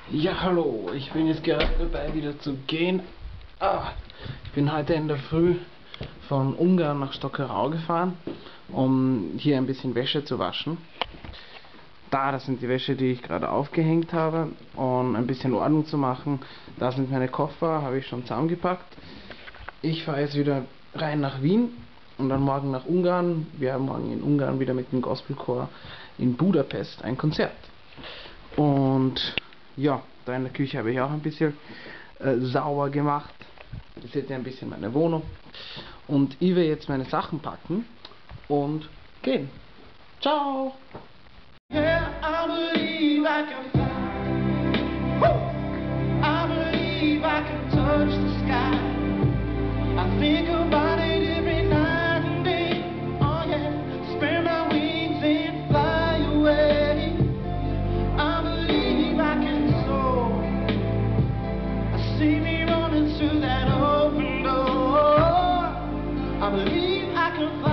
Ja, hallo, ich bin jetzt gerade dabei wieder zu gehen. Ich bin heute in der Früh von Ungarn nach Stockerau gefahren, um hier ein bisschen Wäsche zu waschen. Das sind die Wäsche, die ich gerade aufgehängt habe, und ein bisschen Ordnung zu machen. Da sind meine Koffer, habe ich schon zusammengepackt. Ich fahre jetzt wieder rein nach Wien und dann morgen nach Ungarn. Wir haben morgen in Ungarn wieder mit dem Gospelchor in Budapest ein Konzert. Und ja, da in der Küche habe ich auch ein bisschen sauber gemacht. Ihr seht ja ein bisschen meine Wohnung. Und ich will jetzt meine Sachen packen und gehen. Ciao! Yeah, I believe I can fly. Woo! I believe I can touch the sky. I think about it every night and day. Oh yeah, spread my wings and fly away. I believe I can soar. I see me running through that open door. I believe I can fly.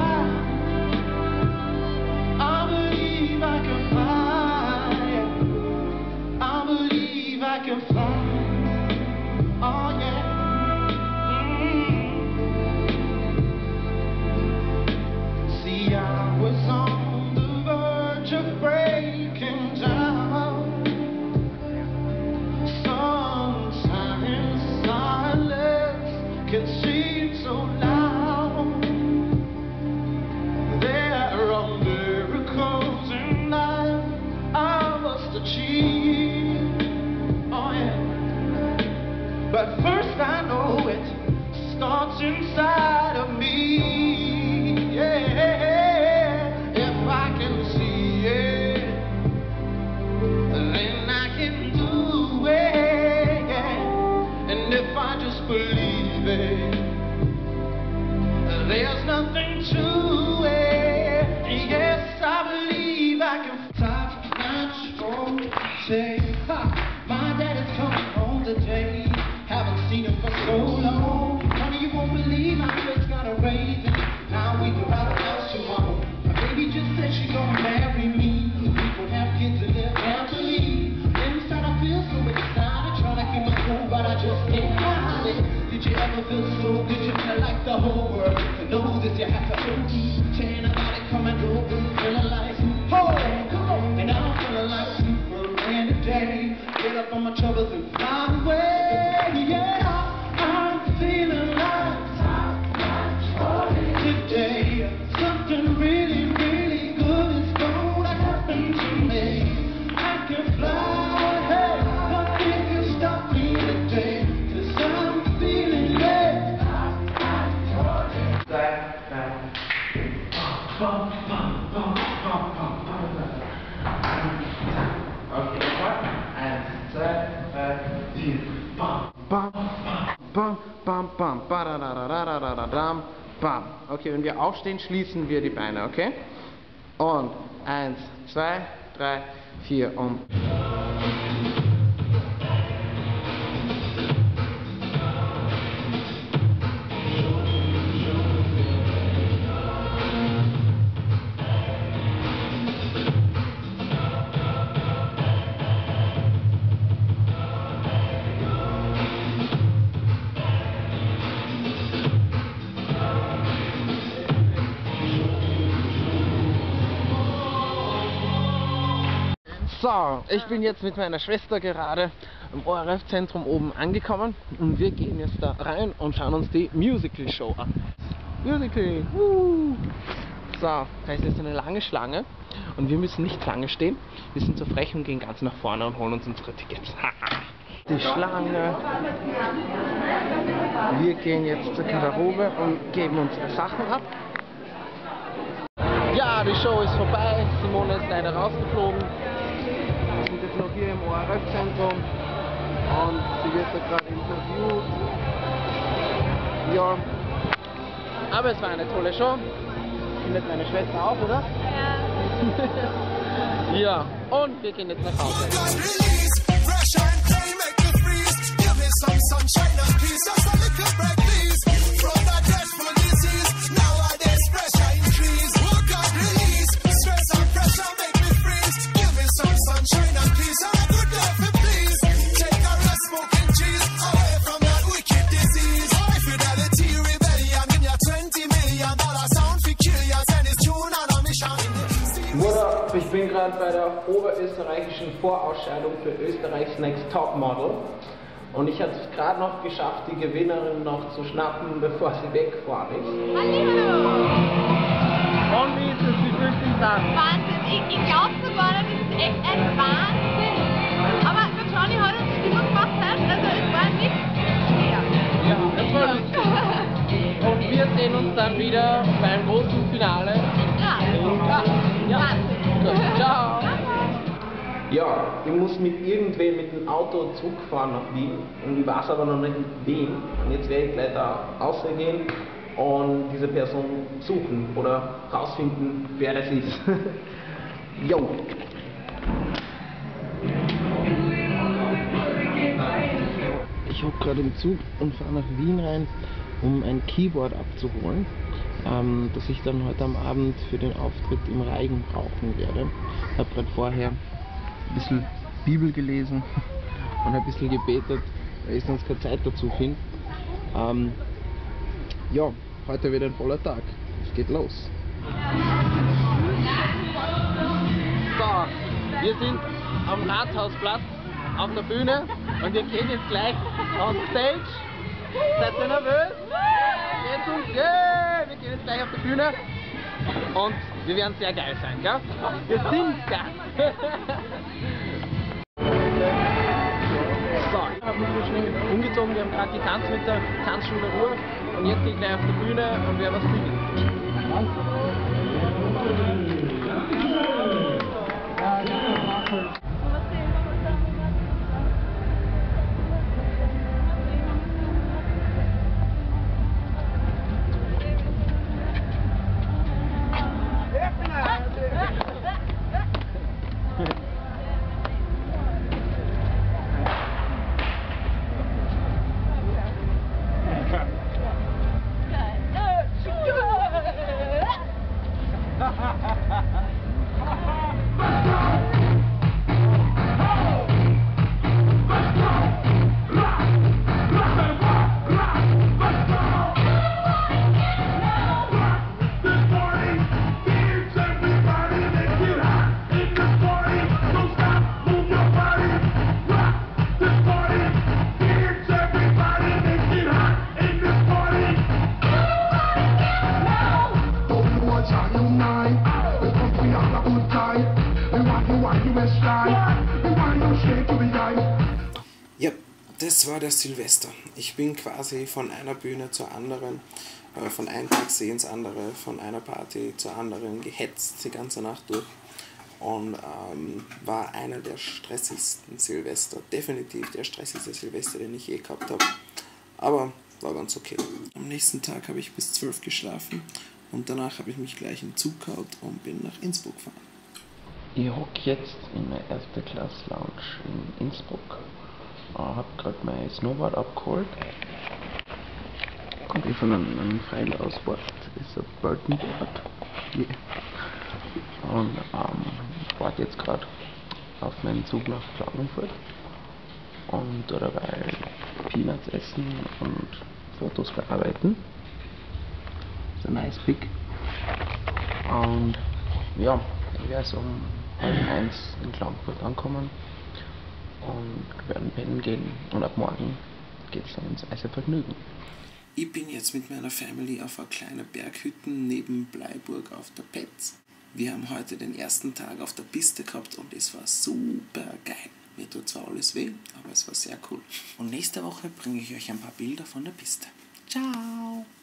I believe I can fly. I believe I can fly. Oh yeah. See, I was on the verge of breaking down. Sometimes silence can seem so loud. There are miracles in life I must achieve. Oh yeah. But first I know it starts inside of me. Yeah. If I can see it, then I can do it. Yeah. And if I just believe it, there's nothing to it. Yes, I believe I can. Top notch all day. My daddy's coming home today. Haven't seen him for so long. Honey, you won't believe my kids got a raising. Now we go out of house tomorrow. My baby just said she gonna marry me. We gon' have kids and live happily. Inside I feel so excited, trying to keep my cool, but I just can't hide it. Did you ever feel so good you feel like the whole world? To know this you have to hold me. Chain about it coming over, feeling like oh, come on. And I'm feeling like Superman today. Get up on my troubles and fly away. Yeah, I'm feeling like today. Something really, really good is gonna happen to me. I can fly, hey, nothing can stop me today. 'Cause I'm feeling it. Okay, what? 1, 2, 3, 4. Bam, bam, bam, bam, bam, bam, bam. Okay, wenn wir aufstehen, schließen wir die Beine, okay? Und 1, 2, 3, 4 und... So, ich bin jetzt mit meiner Schwester gerade im ORF-Zentrum oben angekommen und wir gehen jetzt da rein und schauen uns die Musical-Show an. Musical! So, da ist jetzt eine lange Schlange und wir müssen nicht lange stehen. Wir sind so frech und gehen ganz nach vorne und holen uns unsere Tickets. Die Schlange. Wir gehen jetzt zur Garderobe und geben unsere Sachen ab. Ja, die Show ist vorbei. Simone ist leider rausgeflogen. Wir sind jetzt noch hier im ORF-Zentrum und sie wird da gerade interviewt. Ja, aber es war eine tolle Show. Findet meine Schwester auch, oder? Ja. Ja, und wir gehen jetzt nach Hause. Sunshine and peace, I would love it, please. der oberösterreichischen Vorausscheidung für Österreichs Next Top Model. Und ich habe es gerade noch geschafft, die Gewinnerin noch zu schnappen, bevor sie weggefahren ist. Hallo! Und wie ist es? Wie fühlt sich das an? Wahnsinn! Ich glaube sogar, das ist echt ein Wahnsinn! Aber der Johnny hat uns Stimmung gemacht, also es war nicht schwer. Ja, das war lustig. Und wir sehen uns dann wieder beim großen Finale. Ja. Wahnsinn! Gut, ciao! Ja, ich muss mit irgendwem mit dem Auto zurückfahren nach Wien und ich weiß aber noch nicht mit wem. Und jetzt werde ich gleich da rausgehen und diese Person suchen oder rausfinden, wer das ist. Jo! Ich hocke gerade im Zug und fahre nach Wien rein, um ein Keyboard abzuholen, das ich dann heute am Abend für den Auftritt im Reigen brauchen werde. Ich habe gerade vorher ein bisschen Bibel gelesen und ein bisschen gebetet, weil ich sonst keine Zeit dazu finde. Ja, heute wird ein voller Tag. Es geht los. So, wir sind am Rathausplatz auf der Bühne und wir gehen jetzt gleich on stage. Seid ihr nervös? Yeah! Wir gehen jetzt gleich auf die Bühne und wir werden sehr geil sein, gell? Wir sind geil! So, ich habe mich nur schnell umgezogen, wir haben gerade getanzt mit der Tanzschule Ruhr und jetzt gehe ich gleich auf die Bühne und werde was spielen. Ja, das war das Silvester. Ich bin quasi von einer Bühne zur anderen, von einem Taxi ins andere, von einer Party zur anderen gehetzt die ganze Nacht durch und war einer der stressigsten Silvester. Definitiv der stressigste Silvester, den ich je gehabt habe. Aber war ganz okay. Am nächsten Tag habe ich bis 12 geschlafen und danach habe ich mich gleich im Zug gehauen und bin nach Innsbruck gefahren. Ich hocke jetzt in der 1. Class Lounge in Innsbruck. Ich habe gerade mein Snowboard abgeholt. Kommt von einem Freilaufboard. Das ist ein Burtonboard. Yeah. Und ich warte jetzt gerade auf meinen Zug nach Klagenfurt. Und dabei Peanuts essen und Fotos bearbeiten. Das ist ein nice Pick. Und ja, ich werde so um 1:30 in Klagenfurt ankommen und werden pennen gehen und ab morgen geht's dann ins Eisevergnügen. Ich bin jetzt mit meiner Family auf einer kleinen Berghütte neben Bleiburg auf der Petz. Wir haben heute den ersten Tag auf der Piste gehabt und es war super geil. Mir tut zwar alles weh, aber es war sehr cool. Und nächste Woche bringe ich euch ein paar Bilder von der Piste. Ciao!